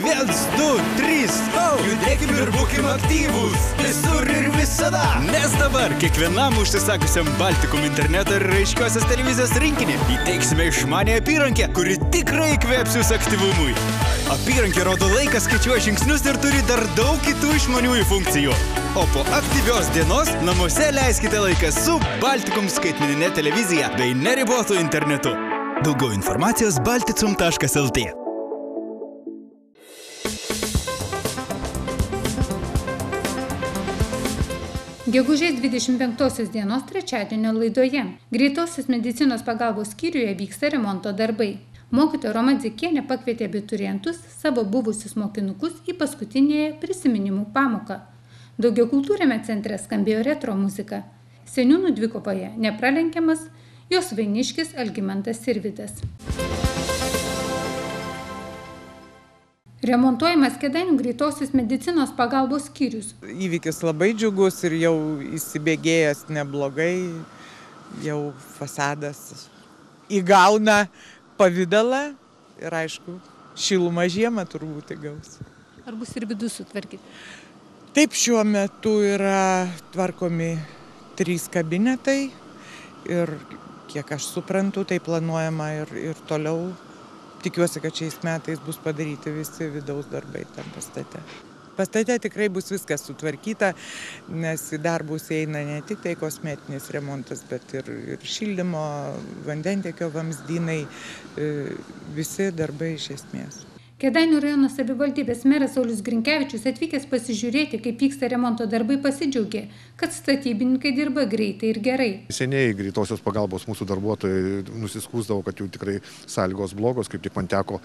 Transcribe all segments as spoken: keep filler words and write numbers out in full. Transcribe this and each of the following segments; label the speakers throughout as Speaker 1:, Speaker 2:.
Speaker 1: Viens, du, trys, oh! Judėkim ir būkim aktyvūs, visur ir visada. Nes dabar kiekvienam užsisakusiam Baltikum interneto ir raiškiosios televizijos rinkinį įteiksime išmanę apyrankę, kuri tikrai įkvėps jūs aktyvumui. Apyrankė rodo laiką, skaičiuoja žingsnius ir turi dar daug kitų išmaniųjų funkcijų. O po aktyvios dienos namuose leiskite laiką su Baltikum skaitmenine televizija bei neribotu internetu. Daugiau informacijos balticum taškas lt.
Speaker 2: Gegužės dvidešimt penktosios dienos trečiadienio laidoje greitosios medicinos pagalbos skyriuje vyksta remonto darbai. Mokytoja Roma Dzikienė pakvietė abiturientus, savo buvusius mokinukus į paskutinėje prisiminimų pamoką. Daugiakultūriame centre skambėjo retro muzika. Seniūnų dvikovoje nepralenkiamas jos vainiškis Algimantas Sirvydas. Remontuojamas Kėdainių greitosios medicinos pagalbos skyrius.
Speaker 3: Įvykis labai džiugus ir jau įsibėgėjęs neblogai, jau fasadas įgauna pavidalą ir aišku, šilumą žiemą turbūt įgaus.
Speaker 2: Ar bus ir vidus sutvarkyti?
Speaker 3: Taip, šiuo metu yra tvarkomi trys kabinetai ir kiek aš suprantu, tai planuojama ir, ir toliau. Tikiuosi, kad šiais metais bus padaryti visi vidaus darbai tam pastate. Pastate tikrai bus viskas sutvarkyta, nes į darbus eina ne tik tai kosmetinis remontas, bet ir, ir šildymo, vandentiekio vamzdynai, visi darbai iš esmės.
Speaker 2: Kėdainių rajono savivaldybės meras Saulius Grinkevičius atvykęs pasižiūrėti, kaip vyksta remonto darbai, pasidžiaugė, kad statybininkai dirba greitai ir gerai.
Speaker 4: Seniai greitosios pagalbos mūsų darbuotojai nusiskųsdavo, kad jau tikrai sąlygos blogos, kaip tik man teko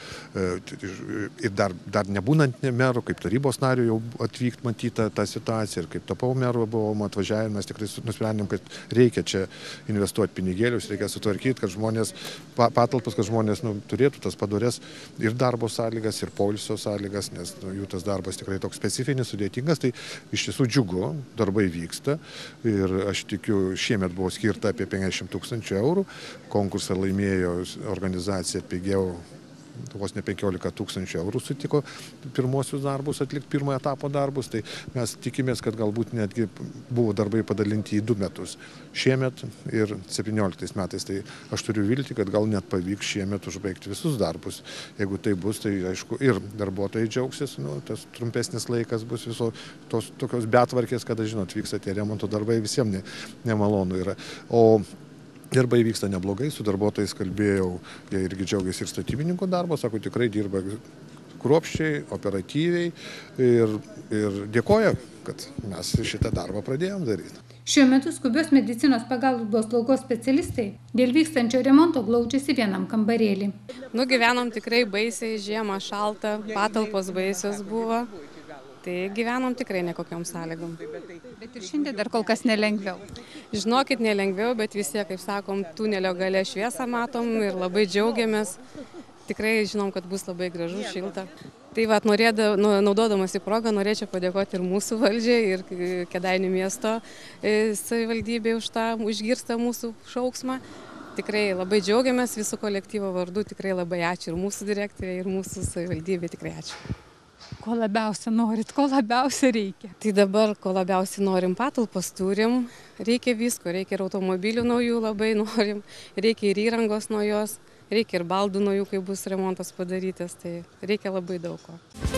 Speaker 4: ir dar, dar nebūnant meru, kaip tarybos nariu jau atvykti matyti tą situaciją ir kaip tapau meru buvom atvažiavę, mes tikrai nusprendėm, kad reikia čia investuoti pinigėlius, reikia sutvarkyti, kad žmonės, patalpas, kad žmonės nu, turėtų tas padorės ir darbo sąlygas, ir poilsio sąlygas, nes nu, jų tas darbas tikrai toks specifinis, sudėtingas, tai iš tiesų džiugu, darbai vyksta ir aš tikiu, šiemet buvo skirta apie penkiasdešimt tūkstančių eurų, konkursą laimėjo organizacija pigiau, vos ne penkiolika tūkstančių eurų sutiko pirmosius darbus atlikti, pirmojo etapo darbus, tai mes tikimės, kad galbūt netgi buvo darbai padalinti į du metus, šiemet ir septynioliktais metais, tai aš turiu viltį, kad gal net pavyks šiemet užbaigti visus darbus. Jeigu tai bus, tai aišku ir darbuotojai džiaugsis, nu, tas trumpesnis laikas bus viso tos tokios betvarkės, kada, žinot, vyksta tie remonto darbai, visiems ne, nemalonu yra. O darbai vyksta neblogai, su darbuotojais kalbėjau, jie irgi džiaugiasi ir statybininkų darbo, sako, tikrai dirba kruopščiai, operatyviai ir, ir dėkoja, kad mes šitą darbą pradėjom daryti.
Speaker 2: Šiuo metu skubios medicinos pagalbos slaugos specialistai dėl vykstančio remonto glaudžiasi vienam kambarėlį.
Speaker 5: Nu, gyvenom tikrai baisiai, žiemą šalta, patalpos baisios buvo. Tai gyvenom tikrai nekokiom sąlygom.
Speaker 2: Bet ir šiandien dar kol kas nelengviau.
Speaker 5: Žinokit, nelengviau, bet vis tiek, kaip sakom, tunelio gale šviesą matom ir labai džiaugiamės. Tikrai žinom, kad bus labai gražu, šilta. Tai vat, norėda, naudodamas į progą, norėčiau padėkoti ir mūsų valdžiai, ir Kėdainių miesto savivaldybei už tą išgirstą mūsų šauksmą. Tikrai labai džiaugiamės visų kolektyvo vardu, tikrai labai ačiū ir mūsų direktoriai, ir mūsų savivaldybei, tikrai ačiū.
Speaker 2: Ko labiausia norit, ko labiausia reikia?
Speaker 5: Tai dabar, ko labiausiai norim, patalpas turim, reikia visko, reikia ir automobilių naujų labai norim, reikia ir įrangos naujos, reikia ir baldų naujų, kai bus remontas padarytas, tai reikia labai daug ko.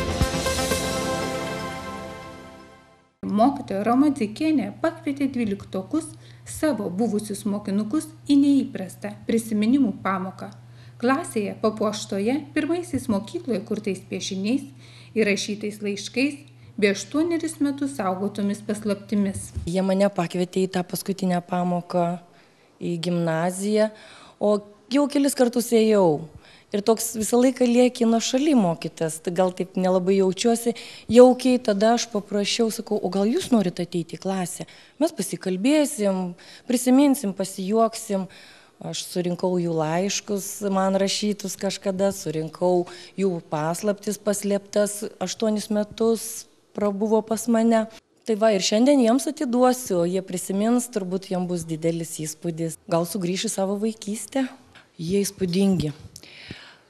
Speaker 2: Mokytoja Roma Dzikienė pakvietė dvyliktokus savo buvusius mokinukus į neįprastą prisiminimų pamoką. Klasėje papuoštoje pirmaisiais mokykloje kurtais piešiniais, įrašytais laiškais, bei aštuonerius metus saugotomis paslaptimis.
Speaker 6: Jie mane pakvietė į tą paskutinę pamoką į gimnaziją, o jau kelis kartus ėjau. Ir toks visą laiką lieki nuošaly mokytas, tai gal taip nelabai jaučiuosi jaukiai, tada aš paprašiau, sakau, o gal jūs norite ateiti į klasę? Mes pasikalbėsim, prisiminsim, pasijuoksim. Aš surinkau jų laiškus, man rašytus kažkada, surinkau jų paslaptis paslėptas, aštuonis metus prabuvo pas mane. Tai va, ir šiandien jiems atiduosiu, jie prisimins, turbūt jiems bus didelis įspūdis. Gal sugrįšiu savo vaikystę? Jie įspūdingi.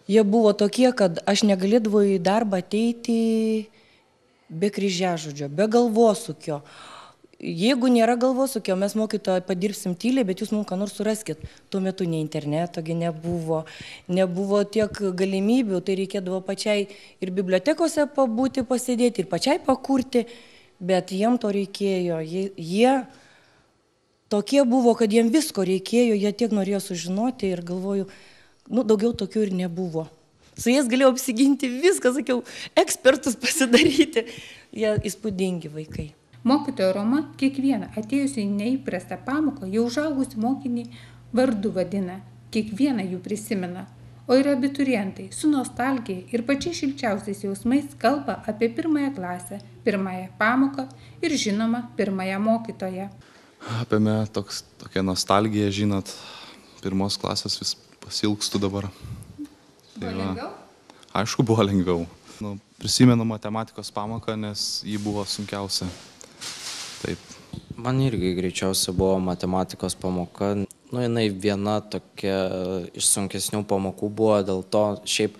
Speaker 6: Jie buvo tokie, kad aš negalėdavau į darbą ateiti be kryžiažodžio, be galvosūkio. Jeigu nėra galvosūkio, mes mokytoją padirbsim tyliai, bet jūs mums ką nors suraskit. Tuo metu nei internetogi nebuvo, nebuvo tiek galimybių, tai reikėdavo pačiai ir bibliotekose pabūti, pasėdėti, ir pačiai pakurti, bet jiem to reikėjo. Jie, jie tokie buvo, kad jiem visko reikėjo, jie tiek norėjo sužinoti ir galvoju, nu, daugiau tokių ir nebuvo. Su jais galėjau apsiginti viską, sakiau, ekspertus pasidaryti. Jie įspūdingi vaikai.
Speaker 2: Mokytoja Roma kiekvieną atėjusi į neįprastą pamoką jau užaugusi mokinį vardu vadina, kiekvieną jų prisimena. O ir abiturientai su nostalgija ir pačiais šilčiausiais jausmais kalba apie pirmąją klasę, pirmąją pamoką ir žinoma pirmąją mokytoją.
Speaker 7: Apėmė toks, tokia nostalgija, žinot, pirmos klasės vis pasilgstu dabar.
Speaker 2: Buvo lengviau?
Speaker 7: Aišku, buvo lengviau. Nu, prisimenu matematikos pamoką, nes ji buvo sunkiausia. Taip.
Speaker 8: Man irgi greičiausia buvo matematikos pamoka. Nu, jinai viena tokia iš sunkesnių pamokų buvo, dėl to šiaip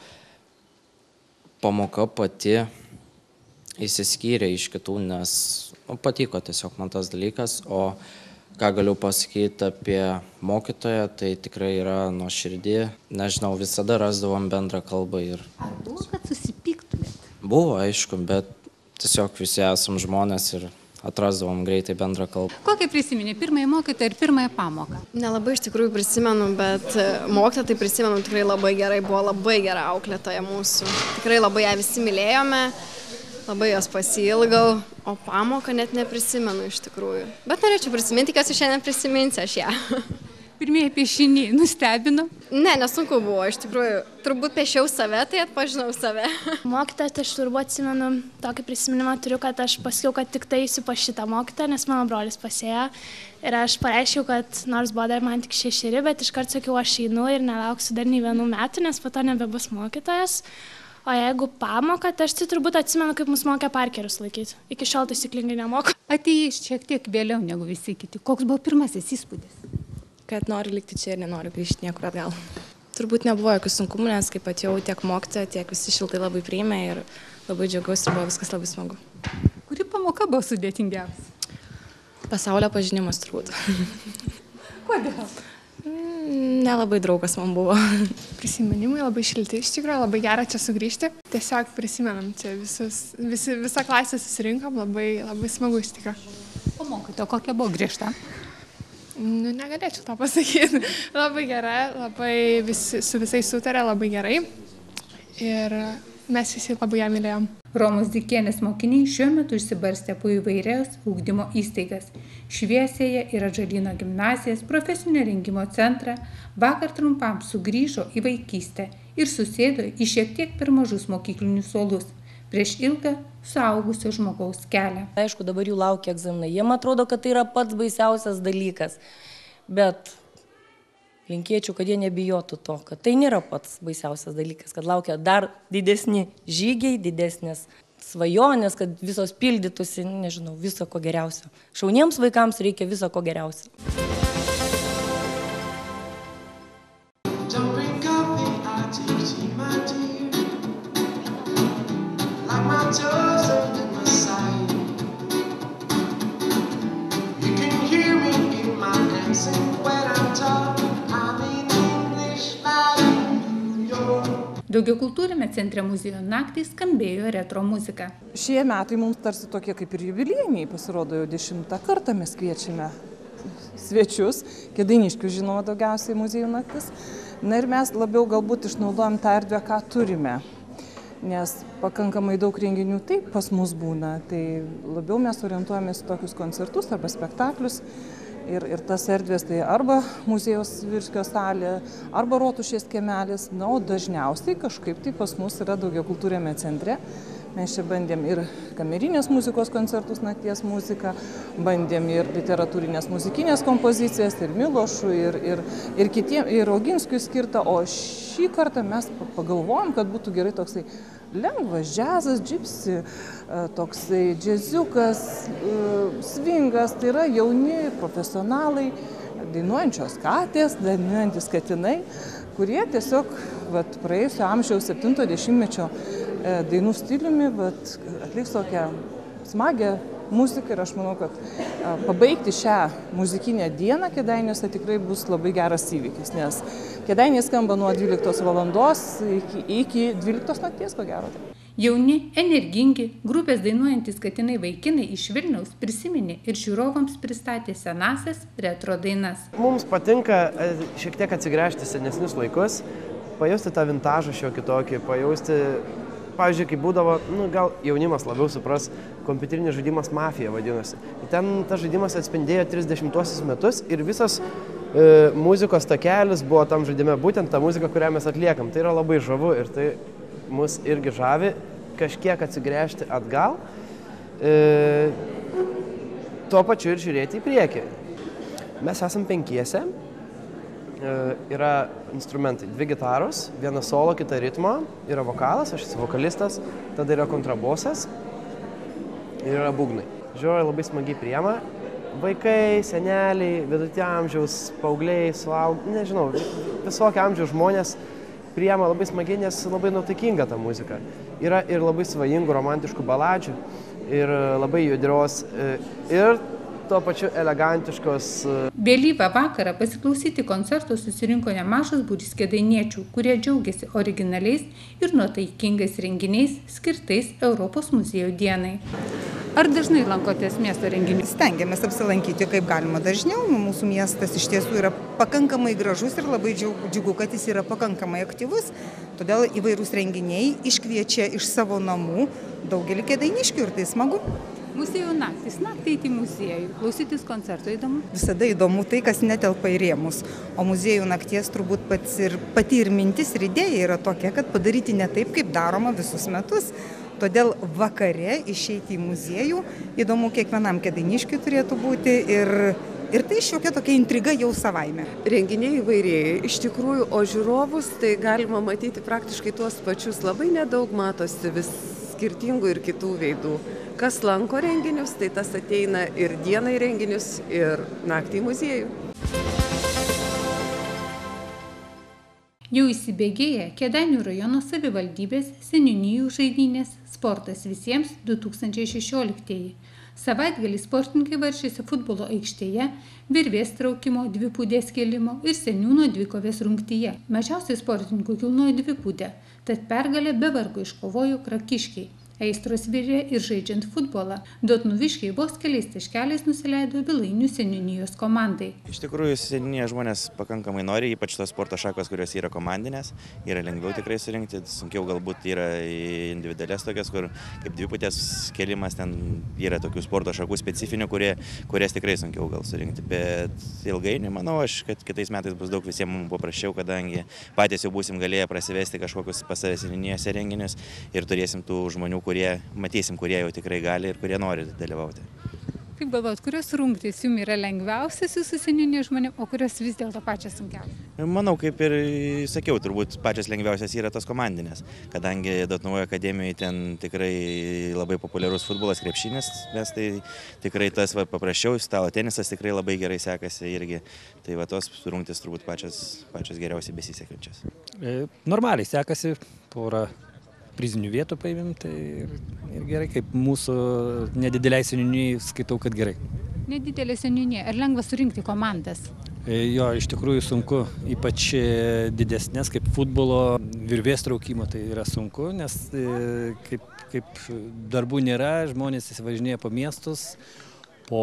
Speaker 8: pamoka pati įsiskyrė iš kitų, nes nu, patiko tiesiog man tas dalykas, o ką galiu pasakyti apie mokytoją, tai tikrai yra nuoširdį. Nežinau, visada rasdavom bendrą kalbą. Ir...
Speaker 2: Ar buvo, kad susipyktumėt?
Speaker 8: Buvo, aišku, bet tiesiog visi esam žmonės ir atrasdavom greitai bendrą kalbą.
Speaker 2: Kokią prisiminė pirmąją mokytoją ir pirmąją pamoką?
Speaker 9: Nelabai iš tikrųjų prisimenu, bet mokytoją tai prisimenu tikrai labai gerai, buvo labai gera auklėtoja mūsų. Tikrai labai ją visi mylėjome, labai jos pasiilgau, o pamoką net neprisimenu iš tikrųjų. Bet norėčiau prisiminti, kas šiandien prisiminsi aš ją.
Speaker 2: Pirmieji piešiniai nustebino?
Speaker 9: Ne, nesunku buvo, iš tikrųjų. Turbūt piešiau save, tai atpažinau save.
Speaker 10: Mokytoją, tai aš turbūt atsimenu, tokį prisiminimą turiu, kad aš pasakiau, kad tik tai eisiu pas šitą mokytoją, nes mano brolis pasėjo. Ir aš pareiškiau, kad nors buvo dar man tik šešeri, bet iškart sakiau, aš einu ir nelauksiu dar nei vienų metų, nes po to nebebus mokytojas. O jeigu pamoka, tai aš tai turbūt atsimenu, kaip mus mokė parkerius laikyti. Iki šiol taisyklingai nemoku.
Speaker 2: Atėjai šiek tiek vėliau negu visi kiti. Koks buvo pirmasis įspūdis?
Speaker 11: Kad noriu likti čia ir nenoriu grįžti niekur atgal. Turbūt nebuvo jokių sunkumų, nes kaip atėjau tiek mokytoja, tiek visi šiltai labai priėmė ir labai džiaugiausi ir buvo viskas labai smagu.
Speaker 2: Kuri pamoka buvo sudėtingiausia?
Speaker 11: Pasaulio pažinimas turbūt.
Speaker 2: Kodėl?
Speaker 11: Nelabai draugas man buvo.
Speaker 12: Prisiminimai labai šilti, iš tikrųjų labai gera čia sugrįžti. Tiesiog prisimenam čia visus, visi, visą klasę susirinkom, labai, labai smagu iš tikrųjų.
Speaker 2: O mokytoja kokia buvo griežta?
Speaker 12: Nu, negalėčiau to pasakyti. Labai gera, labai visi, su visais sutarė labai gerai ir mes visi labai ją mylėjom.
Speaker 2: Romos Dzikienės mokiniai šiuo metu išsibarstė po įvairias ugdymo įstaigas. Šviesėje ir Atžalyno gimnazijas, profesinio rengimo centrą, vakar trumpam sugrįžo į vaikystę ir susėdo į šiek tiek per mažus mokyklinius suolus. Prieš ilgą suaugusio žmogaus kelią.
Speaker 6: Aišku, dabar jų laukia egzaminai. Jiem atrodo, kad tai yra pats baisiausias dalykas. Bet linkėčiau, kad jie nebijotų to, kad tai nėra pats baisiausias dalykas, kad laukia dar didesni žygiai, didesnės svajonės, kad visos pildytųsi, nežinau, viso ko geriausio. Šauniems vaikams reikia viso ko geriausio.
Speaker 2: Daugiakultūrime centre muziejų naktį skambėjo retro muzika.
Speaker 13: Šie metai mums tarsi tokie kaip ir jubiliejiniai, pasirodo jau dešimtą kartą mes kviečiame svečius, Kėdainiškių žinoma daugiausiai muziejų naktis. Na ir mes labiau galbūt išnaudojam tą erdvę, ką turime, nes pakankamai daug renginių taip pas mus būna, tai labiau mes orientuojamės į tokius koncertus arba spektaklius. Ir, ir tas erdvės tai arba muziejaus Svirskio salė, arba Rotušės kiemelis, na, o dažniausiai kažkaip tai pas mus yra Daugiakultūrėme centre. Mes čia bandėm ir kamerinės muzikos koncertus, nakties muziką, bandėm ir literatūrinės muzikinės kompozicijas, ir Milošų, ir, ir, ir kitiem, ir Oginskiui skirtą, o šį kartą mes pagalvojom, kad būtų gerai toksai lengvas džiazas, džipsi, toksai džiaziukas, svingas, tai yra jauni profesionalai, dainuojančios katės, dainuojantis katinai, kurie tiesiog vat, praėjusio amžiaus septinto dešimtmečio dainų stiliumi, vat, atliks tokią smagią muziką ir aš manau, kad pabaigti šią muzikinę dieną Kėdainiuose tikrai bus labai geras įvykis, nes Kėdainiai skamba nuo dvyliktos valandos iki, iki dvyliktos nakties, ko gero.
Speaker 2: Jauni, energingi, grupės dainuojantis katinai vaikinai iš Vilniaus prisiminė ir žiūrovams pristatė senasias retro dainas.
Speaker 14: Mums patinka šiek tiek atsigręžti senesnius laikus, pajausti tą vintažą šio kitokį, pajausti, pavyzdžiui, kai būdavo, nu, gal jaunimas labiau supras, kompiuterinis žaidimas Mafija vadinosi. Ten tas žaidimas atspindėjo trisdešimtuosius metus ir visas e, muzikos takelis buvo tam žaidime, būtent ta muzika, kurią mes atliekam. Tai yra labai žavu ir tai mus irgi žavi kažkiek atsigręžti atgal, e, tuo pačiu ir žiūrėti į priekį. Mes esam penkiese, e, yra instrumentai, dvi gitaros, viena solo, kita ritmo, yra vokalas, aš esu vokalistas, tada yra kontrabosas ir yra būgnai. Žiūrovai labai smagiai priema, vaikai, seneliai, vidutinio amžiaus, paaugliai, suaug, nežinau, visokio amžiaus žmonės priema labai smagiai, nes labai nuotaikinga ta muzika. Yra ir labai svajingų, romantiškų baladžių, ir labai judrios, ir tuo pačiu elegantiškos.
Speaker 2: Vėlyvą vakarą pasiklausyti koncerto susirinko nemažas būrys kėdainiečių, kurie džiaugiasi originaliais ir nuotaikingais renginiais skirtais Europos muziejų dienai. Ar dažnai lankotės miesto renginius?
Speaker 15: Stengiamės apsilankyti kaip galima dažniau. Mūsų miestas iš tiesų yra pakankamai gražus ir labai džiugu, kad jis yra pakankamai aktyvus. Todėl įvairūs renginiai iškviečia iš savo namų daugelį kėdainiškių ir tai smagu.
Speaker 2: Muziejų naktis, naktį eiti į muziejų, klausytis koncerto įdomu?
Speaker 15: Visada įdomu tai, kas netelpa į rėmus. O muziejų nakties turbūt pats ir, pati ir mintis ir idėja yra tokia, kad padaryti ne taip, kaip daroma visus metus. Todėl vakare išeiti į muziejų įdomu kiekvienam kėdainiškiui turėtų būti ir, ir tai šiokia tokia intriga jau savaime.
Speaker 16: Renginiai įvairiai, iš tikrųjų, o žiūrovus tai galima matyti praktiškai tuos pačius. Labai nedaug matosi vis skirtingų ir kitų veidų. Kas lanko renginius, tai tas ateina ir dieną į renginius, ir naktį į muziejų.
Speaker 2: Jau įsibėgėję Kėdainių rajono savivaldybės seniūnijų žaidynės Sportas visiems du tūkstančiai šešioliktieji. Savaitgalį sportininkai varžėsi futbolo aikštėje, virvės traukimo, dvipūdės kėlimo ir seniūno dvikovės rungtyje. Mažiausiai sportininkų kilnojo dvipūdę, tad pergalę be vargo iškovojo Krakiškiai. Aistros virė ir žaidžiant futbolą. Dotnuviškiai vos keliais taškeliais nusileido Vilainių seniūnijos komandai.
Speaker 17: Iš tikrųjų, seniūnijoje žmonės pakankamai nori, ypač tos sporto šakos, kurios yra komandinės. Yra lengviau tikrai surinkti, sunkiau galbūt yra individualias tokias, kur kaip dviputės kėlimas, ten yra tokių sporto šakų specifinių, kurie, kurias tikrai sunkiau gal surinkti. Bet ilgainiui, manau, aš, kad kitais metais bus daug visiems mums paprasčiau, kadangi patys jau būsim galėję prasivesti kažkokius pas save seniūnijose renginius ir turėsim tų žmonių, kurie matysim, kurie jau tikrai gali ir kurie nori dalyvauti.
Speaker 2: Kaip galvojat, kurios rungtys jums yra lengviausias jūsų seniūnijos žmonėm, o kurios vis dėlto pačios sunkiausios?
Speaker 17: Manau, kaip ir sakiau, turbūt pačios lengviausias yra tos komandinės, kadangi Dotnuvoje akademijoje ten tikrai labai populiarus futbolas, krepšinis, nes tai tikrai tas va, paprasčiau, stalo tenisas tikrai labai gerai sekasi irgi, tai va tos rungtys turbūt pačios, pačios geriausiai besisekančios.
Speaker 18: E, normaliai sekasi, porą prizinių vietų paėmėm, tai ir, ir gerai, kaip mūsų nedideliai seniūnijai skaitau, kad gerai.
Speaker 2: Nedidelė seniūnija, ar lengva surinkti komandas?
Speaker 18: E, jo, iš tikrųjų sunku, ypač didesnės kaip futbolo, virvės traukimo, tai yra sunku, nes e, kaip, kaip darbų nėra, žmonės įsivažinėja po miestus, po,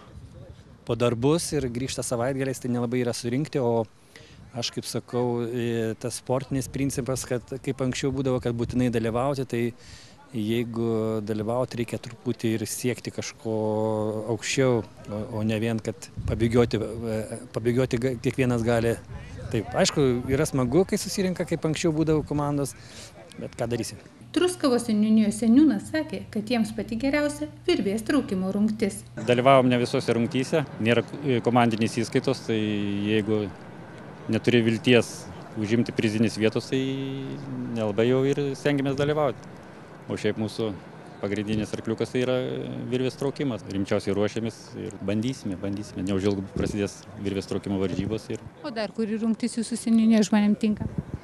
Speaker 18: po darbus ir grįžta savaitgaliais, tai nelabai yra surinkti, o aš kaip sakau, tas sportinis principas, kad kaip anksčiau būdavo, kad būtinai dalyvauti, tai jeigu dalyvauti, reikia truputį ir siekti kažko aukščiau, o, o ne vien, kad pabėgioti, pabėgioti kiekvienas gali. Taip, aišku, yra smagu, kai susirinka, kaip anksčiau būdavo komandos, bet ką darysi.
Speaker 2: Truskavos seniūnijos seniūnas sakė, kad jiems pati geriausia virvės traukimo rungtis.
Speaker 19: Dalyvavom ne visose rungtyse, nėra komandinės įskaitos, tai jeigu neturi vilties užimti prizinės vietos, tai nelabai jau ir stengiamės dalyvauti. O šiaip mūsų pagrindinis arkliukas tai yra virvės traukimas. Rimčiausiai ruošiamės ir bandysime, bandysime. Neužilgo prasidės virvės traukimo varžybos. Ir...
Speaker 2: O dar kuri rungtis jūsų seniūnijos žmonėm tinka?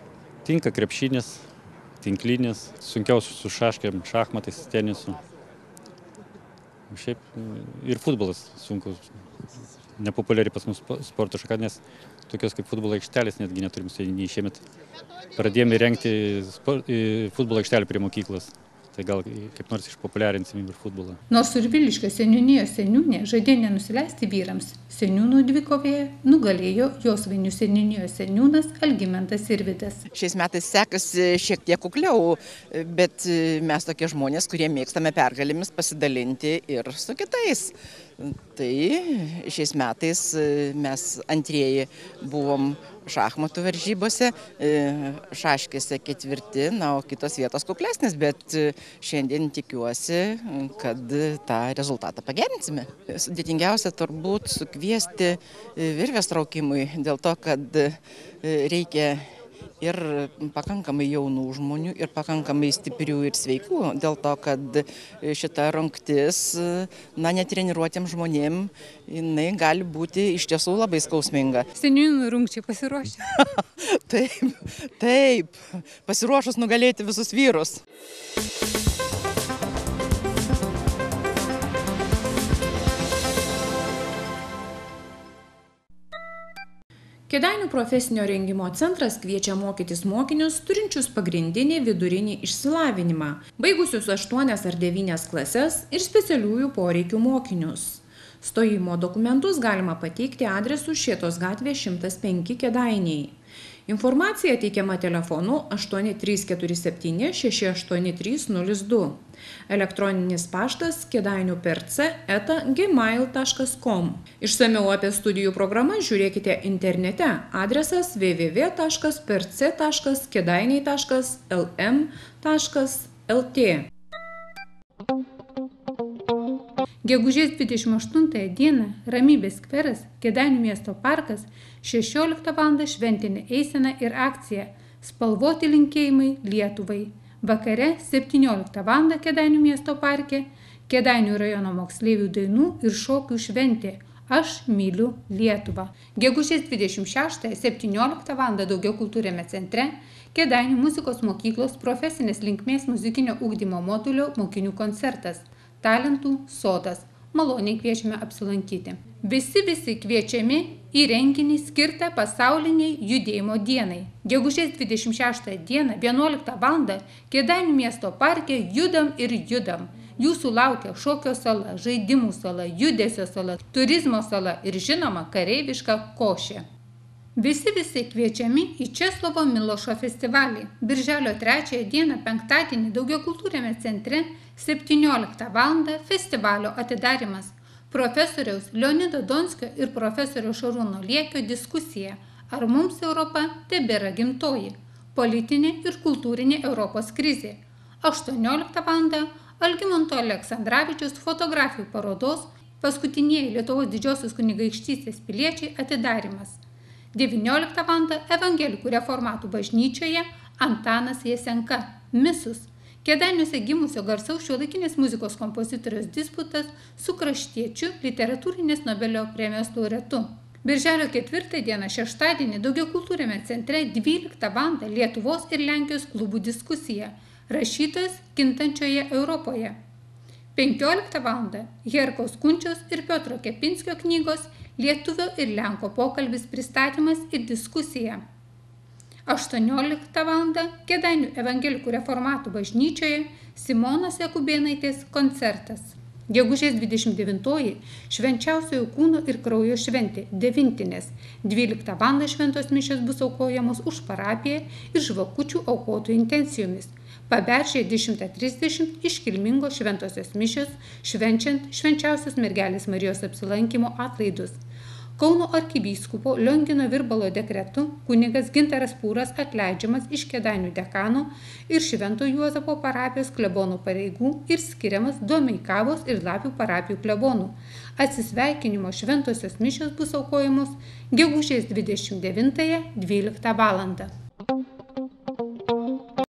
Speaker 19: Tinka krepšinis, tinklinis, sunkiau su šaškėm, šachmatais, tenisu. Šiaip ir futbolas sunku. Nepopuliari pas mus sporto šaka, nes tokios kaip futbolo aikštelės netgi neturim seniai. Šiemet pradėjome rengti futbolo aikštelę prie mokyklos. Tai gal kaip nors išpopuliarinsim ir futbolą.
Speaker 2: Nors Surviliškio seniūnijos seniūnė žadėjo nenusileisti vyrams, seniūnų dvikovėje nugalėjo Josvainių seniūnijos seniūnas Algimantas Sirvydas.
Speaker 20: Šiais metais sekasi šiek tiek kukliau, bet mes tokie žmonės, kurie mėgstame pergalėmis pasidalinti ir su kitais. Tai šiais metais mes antrieji buvom šachmatų varžybose, šaškėse ketvirti, na, o kitos vietos kuklesnės, bet šiandien tikiuosi, kad tą rezultatą pagerinsime. Sudėtingiausia turbūt sukviesti virvės traukimui, dėl to, kad reikia ir pakankamai jaunų žmonių, ir pakankamai stiprių ir sveikų, dėl to, kad šita rungtis, na, netreniruotiem žmonėm, jinai gali būti iš tiesų labai skausminga.
Speaker 2: Seniūnų rungčiai pasiruošę?
Speaker 20: Taip, taip, pasiruošus nugalėti visus vyrus.
Speaker 21: Kėdainių profesinio rengimo centras kviečia mokytis mokinius turinčius pagrindinį vidurinį išsilavinimą, baigusius aštuonias ar devynias klases ir specialiųjų poreikių mokinius. Stojimo dokumentus galima pateikti adresu Šėtos gatvė šimtas penki Kėdainiai. Informacija teikiama telefonu aštuoni trys keturi septyni šeši aštuoni trys nulis du. Elektroninis paštas kėdainių prc eta gmail taškas com. Išsamiau apie studijų programas žiūrėkite internete. Adresas w w w taškas p r c taškas kėdainiai taškas l m taškas l t.
Speaker 2: Gegužės dvidešimt aštuntąją dieną Ramybės skveras, Kėdainių miesto parkas, šešioliktą valandą šventinė eisena ir akcija Spalvoti linkėjimai Lietuvai. Vakare septynioliktą valandą Kėdainių miesto parke Kėdainių rajono moksleivių dainų ir šokių šventė Aš myliu Lietuvą. Gegužės dvidešimt šeštąją septynioliktą valandą Daugiakultūriame centre Kėdainių muzikos mokyklos profesinės linkmės muzikinio ugdymo modulio mokinių koncertas Talentų sodas. Maloniai kviečiame apsilankyti. Visi visi kviečiami į renginį skirtą pasauliniai judėjimo dienai. Gegužės dvidešimt šeštąją dieną vienuoliktą valandą Kėdainių miesto parke judam ir judam. Jūsų laukia šokio sala, žaidimų sala, judesio sala, turizmo sala ir žinoma kareiviška košė. Visi visi kviečiami į Česlovo Milošo festivalį. Birželio trečiąją dieną penktadienį Daugiakultūriame centre septynioliktą valandą festivalio atidarymas. Profesoriaus Leonido Donskio ir profesoriaus Šarūno Liekio diskusija, ar mums Europa tebėra gimtoji, politinė ir kultūrinė Europos krizė. aštuonioliktą valandą Algimanto Aleksandravičiaus fotografijų parodos paskutinieji Lietuvos didžiosios kunigaikštystės piliečiai atidarymas. devynioliktą valandą Evangelikų reformatų bažnyčioje Antanas Jasenka, Misus. Kėdainiuose gimusio garsaus šiuolaikinės muzikos kompozitoriaus disputas su kraštiečiu literatūrinės Nobelio premijos laureatu. Birželio ketvirtą dieną šeštadienį Daugiakultūriame centre dvyliktą valandą Lietuvos ir Lenkijos klubų diskusija Rašytojas kintančioje Europoje. penkioliktą valandą Herkaus Kunčiaus ir Piotro Kepinskio knygos Lietuvio ir Lenko pokalbis pristatymas ir diskusija. aštuonioliktą valandą Kėdainių Evangelikų reformatų bažnyčioje Simonos Jakubėnaitės koncertas. Gegužės dvidešimt devintoji švenčiausiojo kūno ir kraujo šventė Devintinės. dvyliktą valandą šventos mišios bus aukojamos už parapiją ir žvakučių aukotojų intencijomis. Paberžėje dešimtą trisdešimt iškilmingos šventosios mišios švenčiant švenčiausios mergelės Marijos apsilankymo atlaidus. Kauno arkivyskupo Liongino Virbalo dekretu kunigas Gintaras Pūras atleidžiamas iš Kėdainių dekano ir Švento Juozapo parapijos klebonų pareigų ir skiriamas Domeikavos ir Lapių parapijų klebonų. Atsisveikinimo šventosios mišios bus aukojamos gegužės dvidešimt devintąją dvyliktą valandą.